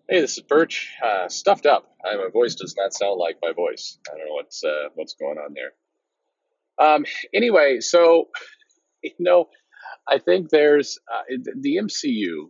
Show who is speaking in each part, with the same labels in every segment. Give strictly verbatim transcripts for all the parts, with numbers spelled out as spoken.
Speaker 1: Hey, this is Birch. Uh, stuffed up. I, my voice does not sound like my voice. I don't know what's uh, what's going on there. Um, anyway, so you know, I think there's uh, the M C U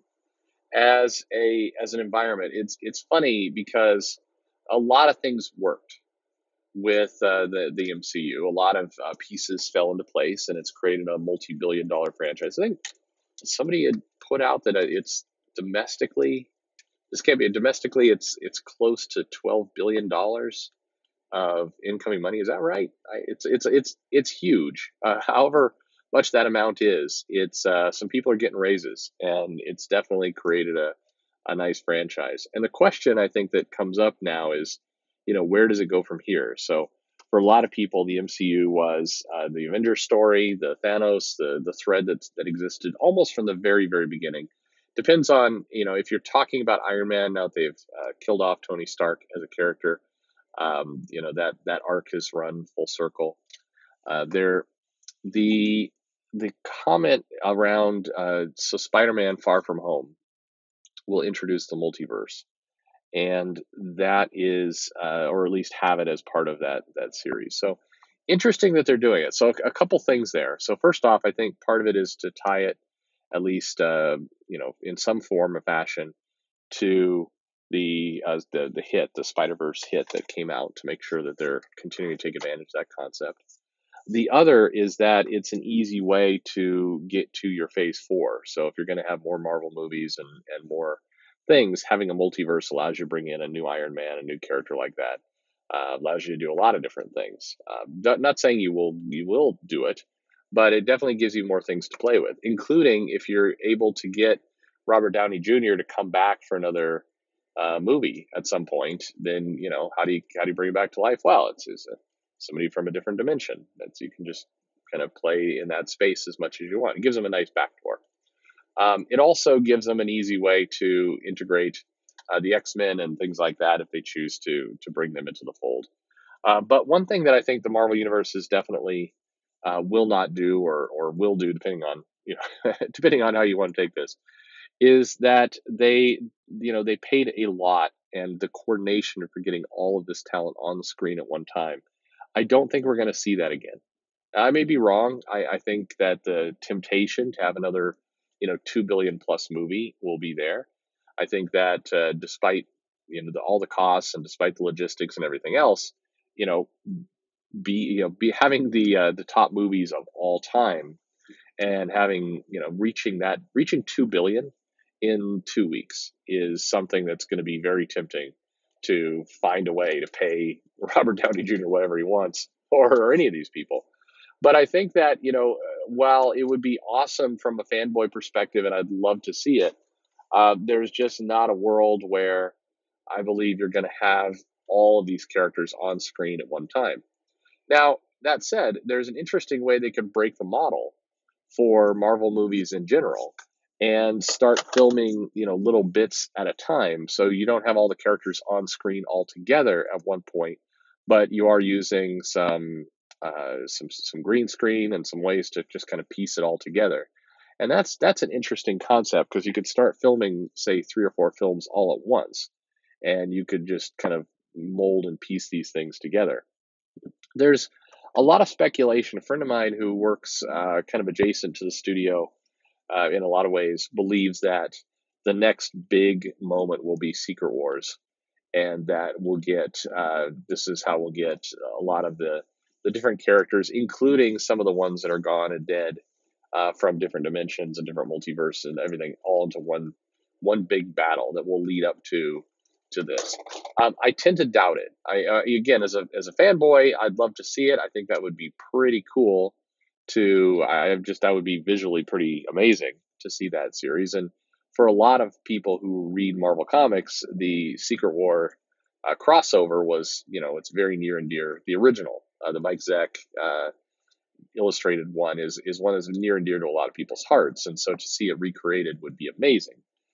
Speaker 1: as a as an environment. It's it's funny because a lot of things worked with uh, the the M C U. A lot of uh, pieces fell into place, and it's created a multi-billion dollar franchise. I think somebody had put out that it's domestically. This can't be domestically. It's it's close to twelve billion dollars of incoming money. Is that right? I, it's it's it's it's huge. Uh, however much that amount is, it's uh, some people are getting raises, and it's definitely created a a nice franchise. And the question I think that comes up now is, you know, where does it go from here? So for a lot of people, the M C U was uh, the Avengers story, the Thanos, the the thread that that existed almost from the very very beginning. Depends on, you know, if you're talking about Iron Man. Now they've uh, killed off Tony Stark as a character. Um, you know, that that arc has run full circle. Uh, there, the the comment around uh, so Spider-Man: Far From Home will introduce the multiverse, and that is, uh, or at least have it as part of that that series. So interesting that they're doing it. So a, a couple things there. So first off, I think part of it is to tie it, at least uh, you know, in some form or fashion, to the uh, the the hit, the Spider Verse hit that came out, to make sure that they're continuing to take advantage of that concept. The other is that it's an easy way to get to your Phase Four. So if you're going to have more Marvel movies and and more things, having a multiverse allows you to bring in a new Iron Man, a new character like that. Uh, allows you to do a lot of different things. Uh, not, not saying you will you will do it, but it definitely gives you more things to play with, including if you're able to get Robert Downey Junior to come back for another uh, movie at some point. Then, you know, how do you how do you bring it back to life? Well, it's, it's a, somebody from a different dimension that you can just kind of play in that space as much as you want. It gives them a nice backdoor. Um, it also gives them an easy way to integrate uh, the X Men and things like that if they choose to to bring them into the fold. Uh, but one thing that I think the Marvel Universe is definitely uh, will not do, or or will do, depending on, you know, depending on how you want to take this, is that they, you know, they paid a lot, and the coordination for getting all of this talent on the screen at one time. I don't think we're going to see that again. I may be wrong. I, I think that the temptation to have another, you know, two billion plus movie will be there. I think that uh, despite, you know, the, all the costs, and despite the logistics and everything else, you know, be you know be having the uh, the top movies of all time, and having, you know, reaching that reaching two billion in two weeks is something that's going to be very tempting to find a way to pay Robert Downey Junior whatever he wants, or, or any of these people. But I think that, you know, while it would be awesome from a fanboy perspective, and I'd love to see it, uh, there's just not a world where I believe you're going to have all of these characters on screen at one time. Now, that said, there's an interesting way they could break the model for Marvel movies in general, and start filming, you know, little bits at a time. So you don't have all the characters on screen all together at one point, but you are using some uh, some some green screen and some ways to just kind of piece it all together. And that's that's an interesting concept, because you could start filming, say, three or four films all at once, and you could just kind of mold and piece these things together. There's a lot of speculation. A friend of mine who works uh, kind of adjacent to the studio, uh, in a lot of ways, believes that the next big moment will be Secret Wars, and that we'll get, uh, this is how we'll get a lot of the the different characters, including some of the ones that are gone and dead, uh, from different dimensions and different multiverses and everything, all into one one big battle that will lead up to to this. Um, I tend to doubt it. I uh, again, as a as a fanboy, I'd love to see it. I think that would be pretty cool. To I just That would be visually pretty amazing to see that series. And for a lot of people who read Marvel comics, the Secret War uh, crossover was, you know, it's very near and dear. The original, uh, the Mike Zeck uh, illustrated one, is is one that's near and dear to a lot of people's hearts. And so to see it recreated would be amazing.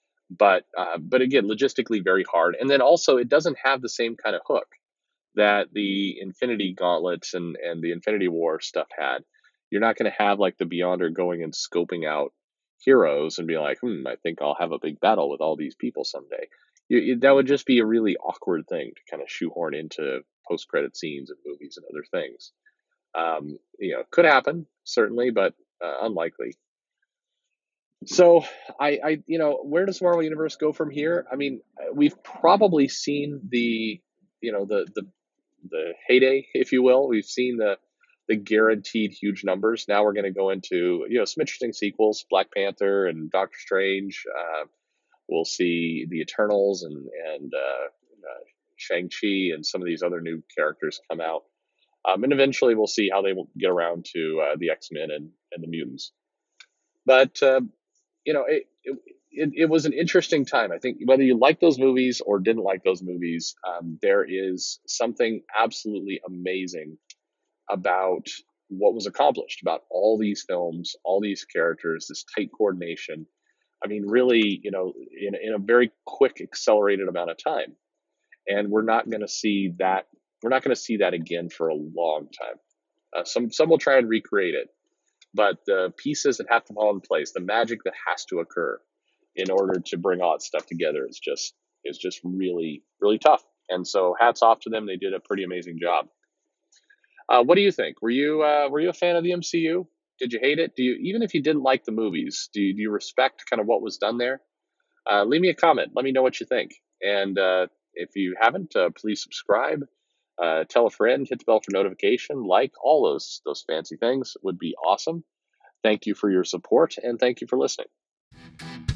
Speaker 1: But uh, but again, logistically very hard. And then also, it doesn't have the same kind of hook that the Infinity Gauntlets and and the Infinity War stuff had. You're not going to have like the Beyonder going and scoping out heroes and be like, hmm, I think I'll have a big battle with all these people someday. you, you- that would just be a really awkward thing to kind of shoehorn into post credit scenes of movies and other things. Um, you know, could happen certainly, but uh, unlikely. So I, I, you know, where does Marvel Universe go from here? I mean, uh, we've probably seen the, you know, the the the heyday, if you will. We've seen the the guaranteed huge numbers. Now we're going to go into, you know, some interesting sequels: Black Panther and Doctor Strange. Uh, we'll see the Eternals and and uh, uh, Shang Chi and some of these other new characters come out. Um, and eventually, we'll see how they will get around to uh, the X Men and and the mutants. But uh, you know, it, it it it was an interesting time. I think whether you like those movies or didn't like those movies, um, there is something absolutely amazing about what was accomplished, about all these films, all these characters, this tight coordination. I mean, really, you know, in, in a very quick, accelerated amount of time. And we're not going to see that. We're not going to see that again for a long time. Uh, some some will try and recreate it, but the pieces that have to fall in place, the magic that has to occur in order to bring all that stuff together is just is just really really tough. And so, hats off to them. They did a pretty amazing job. Uh, what do you think? Were you uh, were you a fan of the M C U? Did you hate it? Do you, even if you didn't like the movies, do you, do you respect kind of what was done there? Uh, leave me a comment. Let me know what you think. And uh, if you haven't, uh, please subscribe. Uh, tell a friend. Hit the bell for notification. Like all those those fancy things would be awesome. Thank you for your support, and thank you for listening.